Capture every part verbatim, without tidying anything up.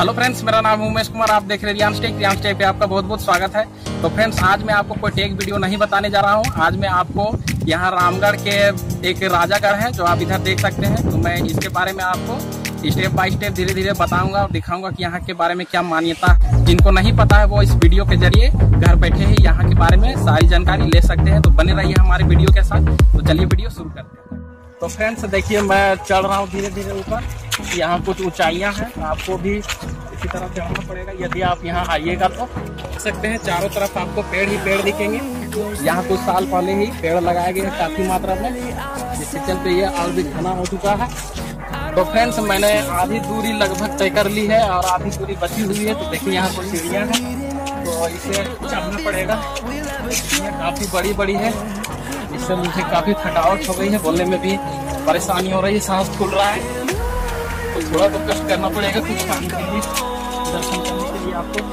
Hello friends, मेरा नाम उमेश कुमार। आप देख रहे हैं रियांश टेक। रियांश टेक पे आपका बहुत बहुत स्वागत है। तो फ्रेंड्स, आज मैं आपको कोई टेक वीडियो नहीं बताने जा रहा हूँ। आज मैं आपको यहाँ रामगढ़ के एक राजागढ़ है जो आप इधर देख सकते हैं, तो मैं इसके बारे में आपको स्टेप बाय स्टेप धीरे धीरे बताऊंगा और दिखाऊंगा कि यहाँ के बारे में क्या मान्यता। जिनको नहीं पता है वो इस वीडियो के जरिए घर बैठे ही यहाँ के बारे में सारी जानकारी ले सकते हैं। तो बने रहिए हमारे वीडियो के साथ। तो चलिए वीडियो शुरू करते हैं। तो फ्रेंड्स देखिए, मैं चल रहा हूँ धीरे धीरे ऊपर। यहाँ कुछ ऊंचाइयाँ हैं, आपको भी इसी तरह चढ़ना पड़ेगा। यदि आप यहाँ आइएगा तो देख सकते हैं चारों तरफ आपको पेड़ ही पेड़ दिखेंगे। यहाँ कुछ साल पहले ही पेड़ लगाए गए हैं काफी मात्रा में, जिससे चलते ये और भी घना हो चुका है। तो फ्रेंड्स, मैंने आधी दूरी लगभग तय कर ली है और आधी दूरी बची हुई है। तो देखिए यहाँ कुछ सीढ़ियाँ हैं, तो इसे चढ़ना पड़ेगा। सीढ़ियाँ काफी बड़ी बड़ी है, इससे मुझे काफी थकावट हो गई है, बोलने में भी परेशानी हो रही है, सांस फूल रहा है। तो थोड़ा तो कष्ट करना पड़ेगा कुछ पानी के लिए, दर्शन करने के लिए आपको।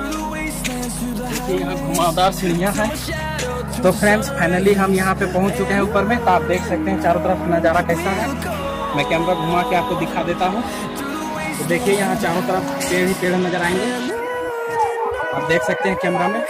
यहाँ घुमावदार सीढ़ियाँ हैं। तो फ्रेंड्स, फाइनली हम यहाँ पे पहुँच चुके हैं ऊपर में। तो आप देख सकते हैं चारों तरफ नज़ारा कैसा है। मैं कैमरा घुमा के आपको दिखा देता हूँ। तो देखिए यहाँ चारों तरफ पेड़ ही पेड़ नजर आएंगे, आप देख सकते हैं कैमरा में।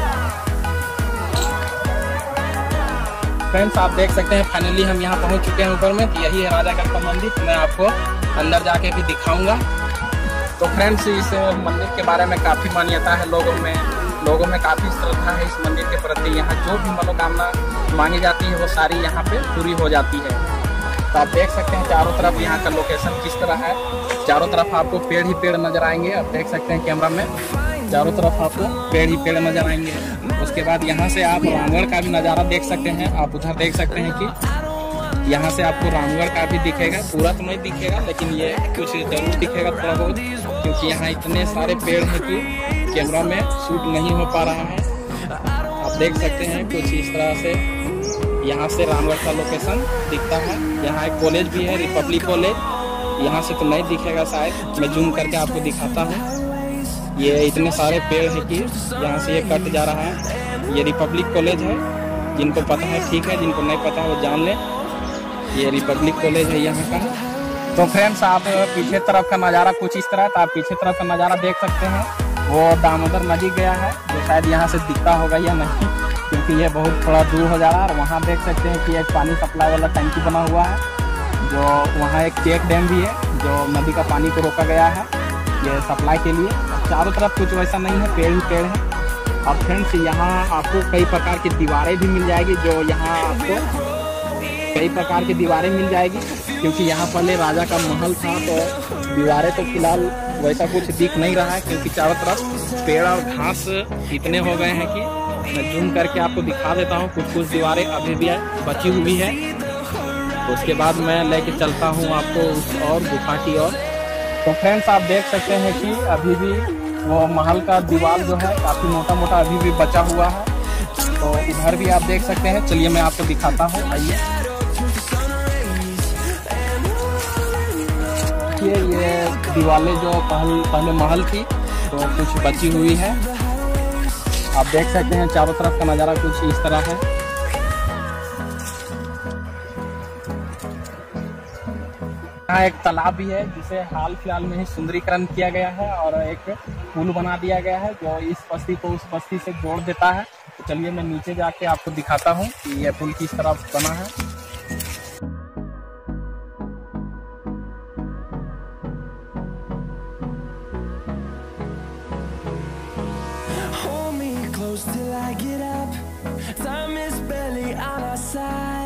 फ्रेंड्स, आप देख सकते हैं फाइनली हम यहाँ पहुँच चुके हैं ऊपर में। तो यही है राजागढ़ का मंदिर। मैं आपको अंदर जाके भी दिखाऊंगा। तो फ्रेंड्स, इस मंदिर के बारे में काफ़ी मान्यता है, लोगों में लोगों में काफ़ी श्रद्धा है इस मंदिर के प्रति। यहाँ जो भी मनोकामना मांगी जाती है वो सारी यहाँ पे पूरी हो जाती है। तो आप देख सकते हैं चारों तरफ यहाँ का लोकेशन किस तरह है। चारों तरफ आपको पेड़ ही पेड़ नजर आएंगे, आप देख सकते हैं कैमरा में। चारों तरफ आपको पेड़ ही पेड़ नजर आएंगे। उसके बाद यहाँ से आप रामगढ़ का भी नज़ारा देख सकते हैं। आप उधर देख सकते हैं कि यहाँ से आपको रामगढ़ का भी दिखेगा। पूरा तो नहीं दिखेगा, लेकिन ये कुछ जरूर दिखेगा थोड़ा बहुत, क्योंकि यहाँ इतने सारे पेड़ हैं कि कैमरा में शूट नहीं हो पा रहा है। आप देख सकते हैं कुछ इस तरह से यहाँ से रामगढ़ का लोकेशन दिखता है। यहाँ एक कॉलेज भी है, रिपब्लिक कॉलेज। यहाँ से तो नहीं दिखेगा शायद, मैं जूम करके आपको दिखाता हूँ। ये इतने सारे पेड़ है कि यहाँ से ये कट जा रहा है। ये रिपब्लिक कॉलेज है, जिनको पता है ठीक है, जिनको नहीं पता है वो जान ले। ये रिपब्लिक कॉलेज है यहाँ का। तो फ्रेंड्स, आप पीछे तरफ का नज़ारा कुछ इस तरह। तो आप पीछे तरफ का नज़ारा देख सकते हैं, वो दामोदर नदी गया है, जो शायद यहाँ से दिखता होगा या नहीं, क्योंकि ये बहुत थोड़ा दूर हो जा रहा है। और वहाँ देख सकते हैं कि एक पानी सप्लाई वाला टंकी बना हुआ है, जो वहाँ एक चेक डैम भी है, जो नदी का पानी को रोका गया है ये सप्लाई के लिए। चारों तरफ कुछ वैसा नहीं है, पेड़ ही पेड़ है। और फ्रेंड्स, यहाँ आपको कई प्रकार की दीवारें भी मिल जाएगी, जो यहाँ आपको कई प्रकार की दीवारें मिल जाएगी, क्योंकि यहाँ पहले राजा का महल था। तो दीवारें तो फिलहाल वैसा कुछ दिख नहीं रहा है, क्योंकि चारों तरफ पेड़ और घास इतने हो गए हैं कि मैं जूम करके आपको दिखा देता हूँ। कुछ कुछ दीवारें अभी भी बची हुई है। उसके बाद मैं लेके चलता हूँ आपको उस और गुफा की ओर। तो फ्रेंड्स, आप देख सकते हैं कि अभी भी वो महल का दीवार जो है काफ़ी मोटा मोटा अभी भी बचा हुआ है। तो इधर भी आप देख सकते हैं। चलिए मैं आपको दिखाता हूँ, आइए। ये दीवारें जो पहले पहले महल थी तो कुछ बची हुई है। आप देख सकते हैं चारों तरफ का नज़ारा कुछ इस तरह है। यहाँ एक तालाब भी है, जिसे हाल फिलहाल में ही सुंदरीकरण किया गया है, और एक पुल बना दिया गया है जो इस बस्ती को उस बस्ती से जोड़ देता है। तो चलिए मैं नीचे जाके आपको दिखाता हूँ कि यह पुल किस तरह बना है। Till I get up, time is barely on our side.